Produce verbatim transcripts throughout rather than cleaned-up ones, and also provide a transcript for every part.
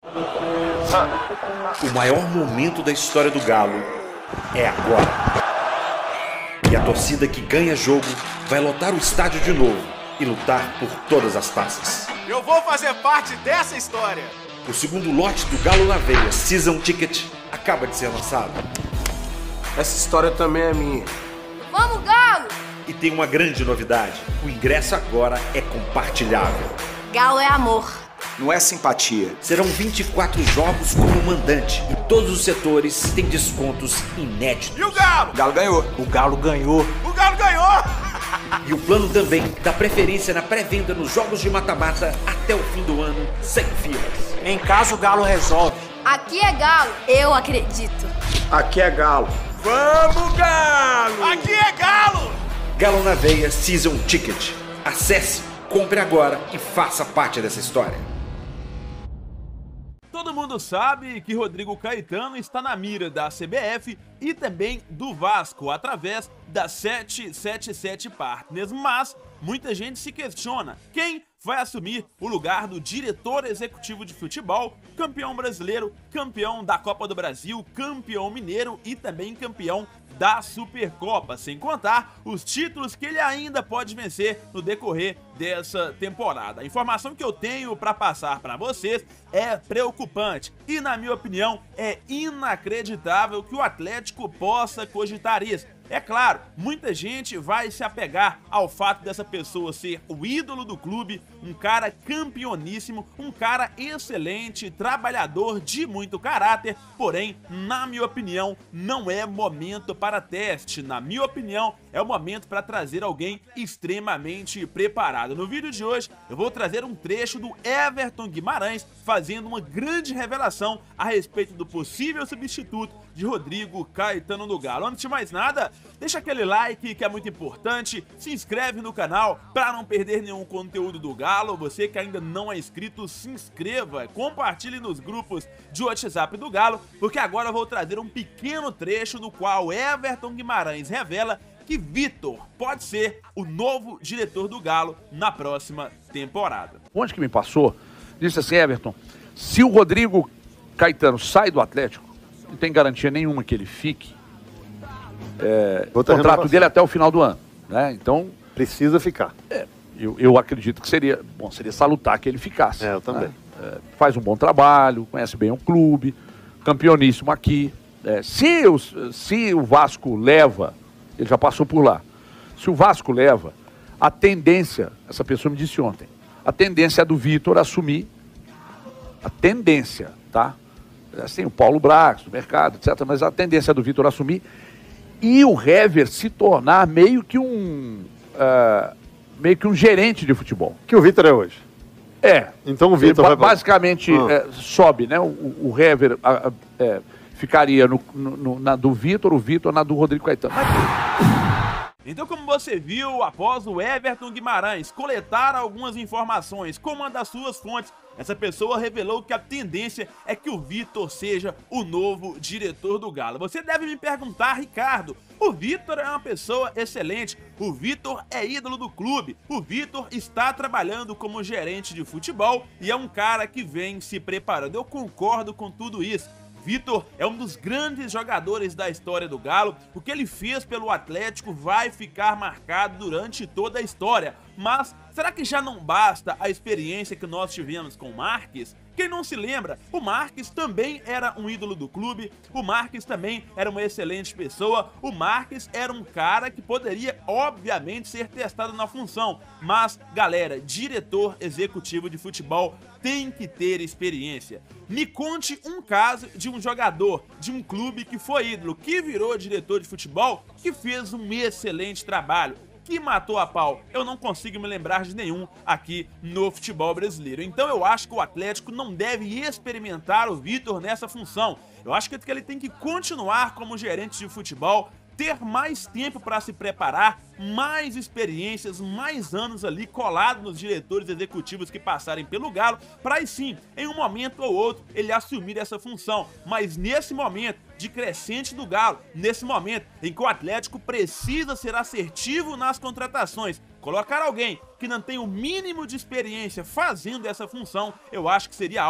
O maior momento da história do Galo é agora. E a torcida que ganha jogo vai lotar o estádio de novo e lutar por todas as taças. Eu vou fazer parte dessa história. O segundo lote do Galo na Veia Season Ticket acaba de ser lançado. Essa história também é minha. Vamos, Galo! E tem uma grande novidade. O ingresso agora é compartilhável. Galo é amor. Não é simpatia. Serão vinte e quatro jogos como mandante e todos os setores têm descontos inéditos. E o Galo? O Galo ganhou. O Galo ganhou. O Galo ganhou! E o plano também dá preferência na pré-venda nos jogos de mata-mata até o fim do ano, sem filas. Em casa o Galo resolve. Aqui é Galo, eu acredito. Aqui é Galo. Vamos, Galo! Aqui é Galo! Galo na Veia Season Ticket. Acesse, compre agora e faça parte dessa história. Todo mundo sabe que Rodrigo Caetano está na mira da C B F e também do Vasco, através da sete sete sete Partners, mas muita gente se questiona quem vai assumir o lugar do diretor executivo de futebol, campeão brasileiro, campeão da Copa do Brasil, campeão mineiro e também campeão da Supercopa, sem contar os títulos que ele ainda pode vencer no decorrer dessa temporada. A informação que eu tenho para passar para vocês é preocupante e, na minha opinião, é inacreditável que o Atlético possa cogitar isso. É claro, muita gente vai se apegar ao fato dessa pessoa ser o ídolo do clube, um cara campeoníssimo, um cara excelente, trabalhador de muito caráter, porém, na minha opinião, não é momento para teste. Na minha opinião, é o momento para trazer alguém extremamente preparado. No vídeo de hoje, eu vou trazer um trecho do Everton Guimarães fazendo uma grande revelação a respeito do possível substituto de Rodrigo Caetano do Galo. Antes de mais nada, deixa aquele like que é muito importante, se inscreve no canal para não perder nenhum conteúdo do Galo. Você que ainda não é inscrito, se inscreva, compartilhe nos grupos de WhatsApp do Galo, porque agora eu vou trazer um pequeno trecho no qual Everton Guimarães revela que Vitor pode ser o novo diretor do Galo na próxima temporada. Onde que me passou, disse assim: Everton, se o Rodrigo Caetano sai do Atlético, não tem garantia nenhuma que ele fique. É, o contrato renovação. dele é até o final do ano, né? Então precisa ficar. É, eu, eu acredito que seria bom, seria salutar que ele ficasse. É, eu também. Né? É, faz um bom trabalho, conhece bem o clube, campeoníssimo aqui. É, se, o, se o Vasco leva, ele já passou por lá. Se o Vasco leva, a tendência, essa pessoa me disse ontem, a tendência é do Vitor assumir, a tendência, tá? Assim, o Paulo Brax, do mercado, etcétera. Mas a tendência é do Vitor assumir e o Hever se tornar meio que um uh, meio que um gerente de futebol. Que o Vitor é hoje. É. Então o Vitor vai basicamente ah. é, sobe, né? O, o Hever a, a, é, ficaria no, no, na do Vitor, o Vitor na do Rodrigo Caetano. Então, como você viu, após o Everton Guimarães coletar algumas informações com uma das suas fontes, essa pessoa revelou que a tendência é que o Vitor seja o novo diretor do Galo. Você deve me perguntar, Ricardo, o Vitor é uma pessoa excelente, o Vitor é ídolo do clube, o Vitor está trabalhando como gerente de futebol e é um cara que vem se preparando. Eu concordo com tudo isso. Vitor é um dos grandes jogadores da história do Galo. O que ele fez pelo Atlético vai ficar marcado durante toda a história. Mas será que já não basta a experiência que nós tivemos com o Marques? Quem não se lembra, o Marques também era um ídolo do clube, o Marques também era uma excelente pessoa, o Marques era um cara que poderia, obviamente, ser testado na função. Mas, galera, diretor executivo de futebol tem que ter experiência. Me conte um caso de um jogador de um clube que foi ídolo, que virou diretor de futebol, que fez um excelente trabalho, que matou a pau. Eu não consigo me lembrar de nenhum aqui no futebol brasileiro. Então eu acho que o Atlético não deve experimentar o Vitor nessa função. Eu acho que ele tem que continuar como gerente de futebol, ter mais tempo para se preparar, mais experiências, mais anos ali colado nos diretores executivos que passarem pelo Galo, para aí sim, em um momento ou outro, ele assumir essa função. Mas nesse momento de crescente do Galo, nesse momento em que o Atlético precisa ser assertivo nas contratações, colocar alguém que não tem o mínimo de experiência fazendo essa função, eu acho que seria algo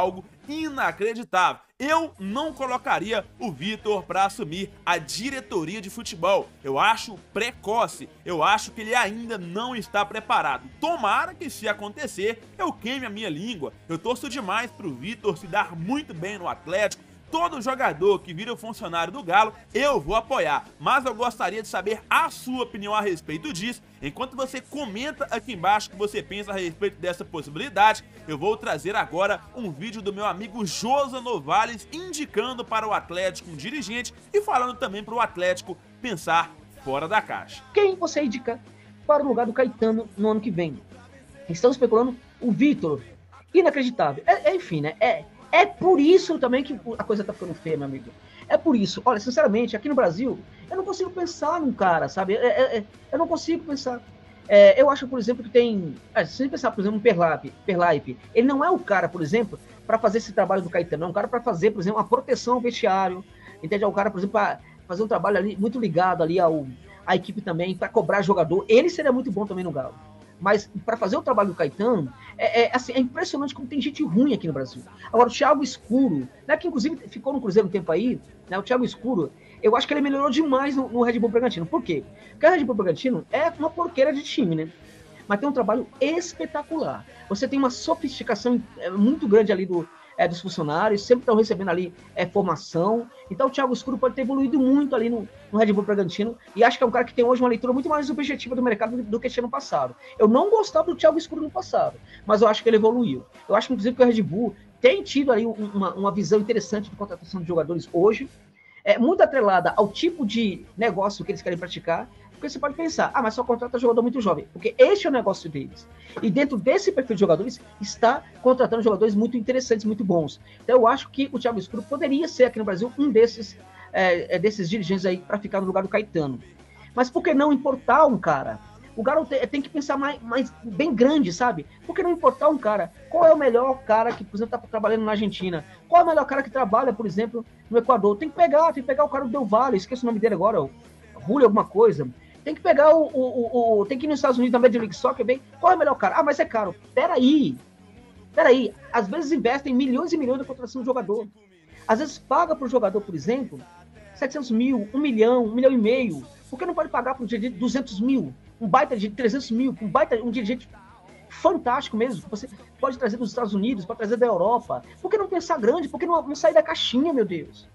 inacreditável. Eu não colocaria o Vitor para assumir a diretoria de futebol. Eu acho precoce, eu acho que ele ainda não está preparado. Tomara que, se acontecer, eu queime a minha língua. Eu torço demais pro Vitor se dar muito bem no Atlético. Todo jogador que vira funcionário do Galo, eu vou apoiar. Mas eu gostaria de saber a sua opinião a respeito disso. Enquanto você comenta aqui embaixo o que você pensa a respeito dessa possibilidade, eu vou trazer agora um vídeo do meu amigo Josa Novales indicando para o Atlético um dirigente e falando também para o Atlético pensar fora da caixa. Quem você indica para o lugar do Caetano no ano que vem? Estão especulando o Vitor. Inacreditável. É, é, enfim, né? É... É por isso também que a coisa tá ficando feia, meu amigo. É por isso. Olha, sinceramente, aqui no Brasil, eu não consigo pensar num cara, sabe? É, é, é, eu não consigo pensar. É, eu acho, por exemplo, que tem... É, se você pensar, por exemplo, um Perlaipe, Perlaipe, ele não é o cara, por exemplo, para fazer esse trabalho do Caetano. É um cara para fazer, por exemplo, uma proteção ao vestiário. Entende? É um cara, por exemplo, para fazer um trabalho ali muito ligado ali ao, à equipe também, para cobrar jogador. Ele seria muito bom também no Galo. Mas para fazer o trabalho do Caetano, é, é, assim, é impressionante como tem gente ruim aqui no Brasil. Agora, o Thiago Escuro, né, que inclusive ficou no Cruzeiro um tempo aí, né, o Thiago Escuro, eu acho que ele melhorou demais no, no Red Bull Bragantino. Por quê? Porque o Red Bull Bragantino é uma porqueira de time, né? Mas tem um trabalho espetacular. Você tem uma sofisticação muito grande ali do, é, dos funcionários, sempre estão recebendo ali é, formação. Então o Thiago Escuro pode ter evoluído muito ali no, no Red Bull Bragantino, e acho que é um cara que tem hoje uma leitura muito mais objetiva do mercado do, do que tinha no passado. Eu não gostava do Thiago Escuro no passado, mas eu acho que ele evoluiu. Eu acho, inclusive, que o Red Bull tem tido ali uma, uma visão interessante de contratação de jogadores hoje, é, muito atrelada ao tipo de negócio que eles querem praticar. Porque você pode pensar, ah, mas só contrata jogador muito jovem, porque esse é o negócio deles. E dentro desse perfil de jogadores, está contratando jogadores muito interessantes, muito bons. Então eu acho que o Thiago Escuro poderia ser aqui no Brasil um desses, é, desses dirigentes aí para ficar no lugar do Caetano. Mas por que não importar um cara? O Galo tem, tem que pensar mais, mais bem grande, sabe? Por que não importar um cara? Qual é o melhor cara que, por exemplo, está trabalhando na Argentina? Qual é o melhor cara que trabalha, por exemplo, no Equador? Tem que pegar, tem que pegar o cara do Del Valle, esqueço o nome dele agora, o Julio alguma coisa. Tem que pegar o, o, o, o... Tem que ir nos Estados Unidos na Major League Soccer, bem... Qual é o melhor cara? Ah, mas é caro. Peraí. Peraí. Às vezes investem milhões e milhões na contratação do jogador. Às vezes paga para o jogador, por exemplo, setecentos mil, um milhão, um milhão e meio. Por que não pode pagar para um dirigente duzentos mil? Um baita de trezentos mil? Um baita, um dirigente fantástico mesmo. Que você pode trazer dos Estados Unidos, pode trazer da Europa. Por que não pensar grande? Por que não, não sair da caixinha, meu Deus?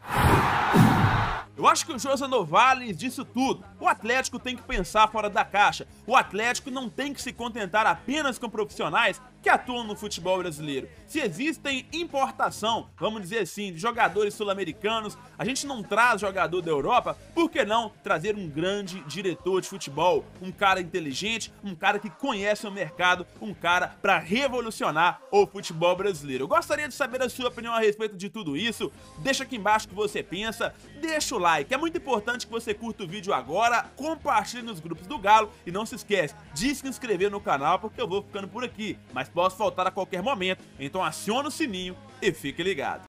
Eu acho que o Josa Novales disse tudo. O Atlético tem que pensar fora da caixa. O Atlético não tem que se contentar apenas com profissionais que atuam no futebol brasileiro. Se existem importação, vamos dizer assim, de jogadores sul-americanos, a gente não traz jogador da Europa, por que não trazer um grande diretor de futebol? Um cara inteligente, um cara que conhece o mercado, um cara para revolucionar o futebol brasileiro. Eu gostaria de saber a sua opinião a respeito de tudo isso. Deixa aqui embaixo o que você pensa, deixa o like. É muito importante que você curta o vídeo agora, compartilhe nos grupos do Galo e não se esquece de se inscrever no canal, porque eu vou ficando por aqui, mas posso faltar a qualquer momento, então aciona o sininho e fique ligado.